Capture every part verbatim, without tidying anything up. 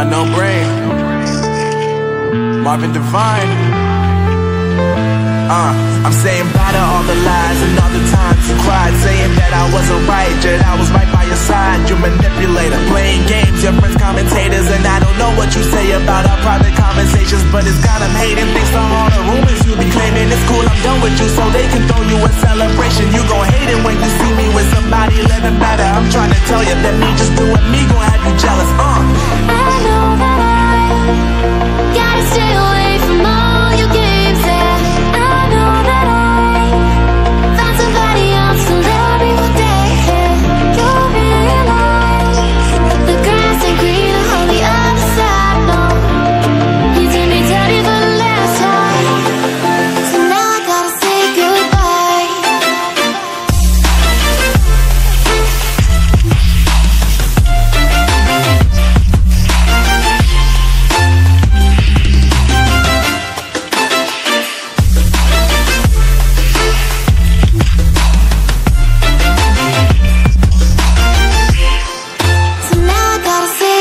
No brain. Marvin Divine. Uh, I'm saying bye to all the lies and all the times you cried, saying that I wasn't right, yet I was right by your side. You manipulator, playing games, your friends commentators, and I don't know what you say about our private conversations, but it's got them hating. Thanks to all the rumors you be claiming. It's cool, I'm done with you, so they can throw you a celebration. You gon' hate it when you see me with somebody living better. I'm trying to tell you that me just doing me gon' have you jealous. Uh. I know that I gotta stay away from all your games, yeah. I know that I found somebody else to love me one day, yeah. You'll realize the grass ain't greener on the other side, no. You did me dirty for the last time, so now I gotta say goodbye. So now I gotta say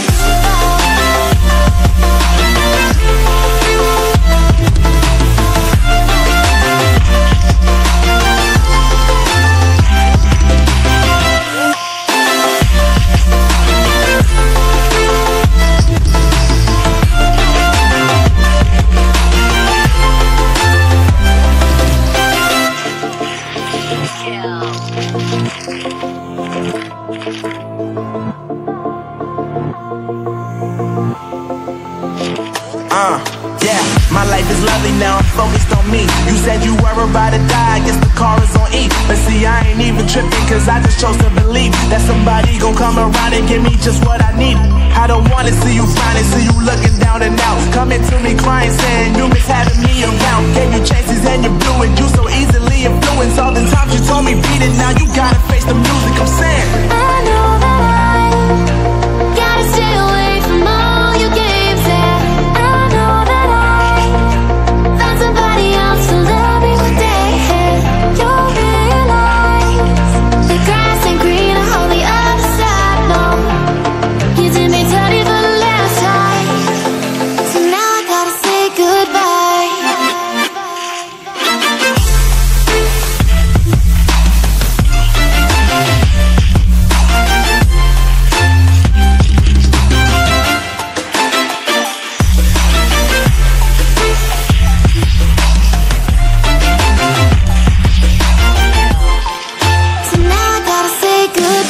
Uh, yeah, my life is lovely now, I'm focused on me. You said you were about to die, I guess the car is on E. But see, I ain't even tripping, cause I just chose to believe that somebody gon' come around and give me just what I need. I don't wanna see you finally, see you looking down and out, coming to me crying, saying you miss having me around. Gave you chances and you blew it, you so easily influenced. All the times you told me beat it, now you gotta face the music, I'm saying I know that I gotta stay away from all your games, yeah. I know that I found somebody else to love me one day, yeah. You'll realize the grass ain't greener on the other side, no. You did me dirty for the last time, so now I gotta say goodbye. So now I gotta say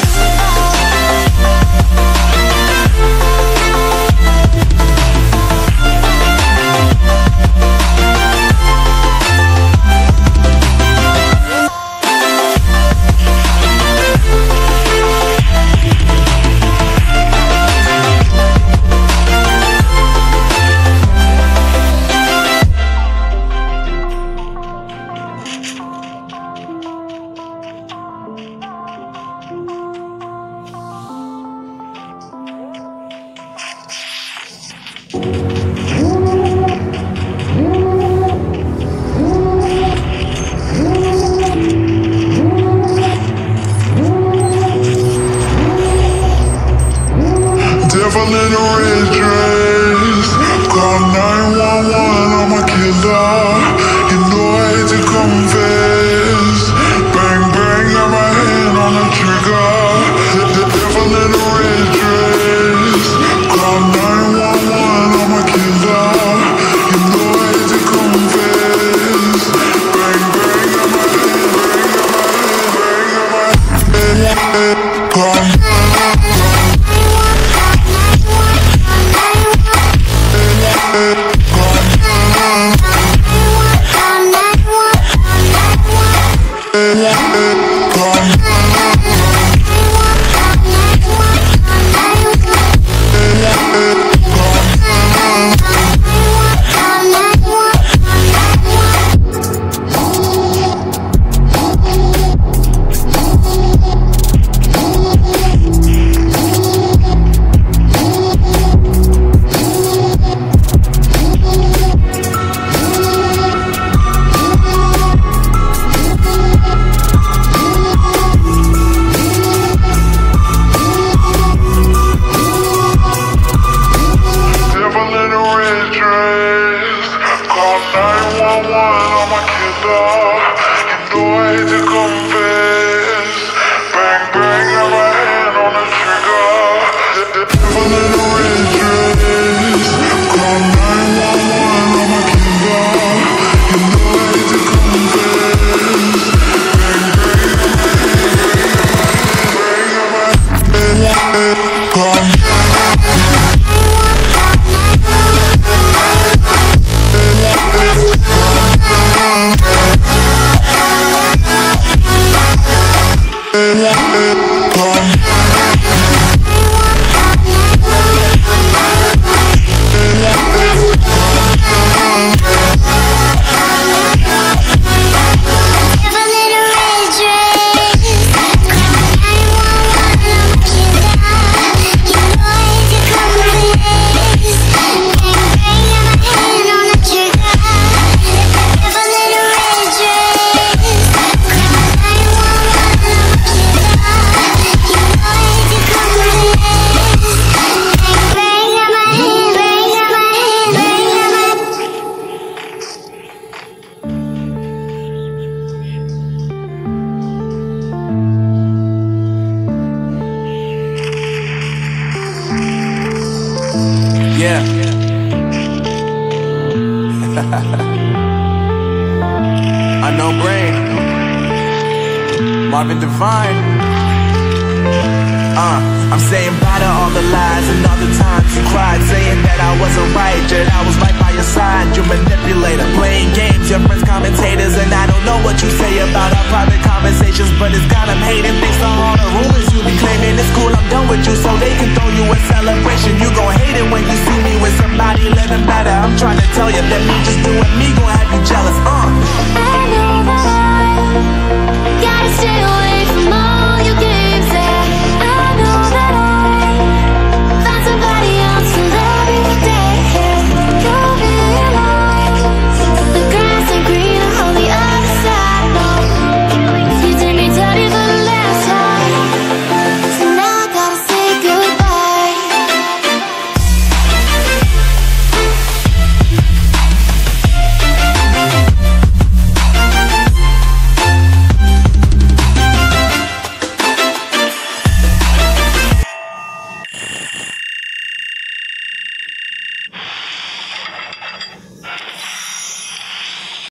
Devil in a red dress, call nine one one, I'm a killer. You know I hate to confess. Bang bang, got my hand on the trigger. The, the devil in a red dress, call nine one one, I'm a killer. You know I hate to confess. Bang bang, got my hand, bang, got my hand, bang, got my hand. Call Yeah. Unknown Brain, Marvin Devine. Uh, I'm saying bye to all the lies and all the times you cried, saying that I wasn't right, yet I was right by your side. You manipulator, playing games, your friends commentators, and I don't know what you say about our private conversations, but it's got them hating. Thanks to all the rumors you be claiming. It's cool, I'm done with you, so they can throw you a celebration. You gon' hate it when you see me with somebody living better. I'm trying to tell you that me just doing me gon' have you jealous. Uh.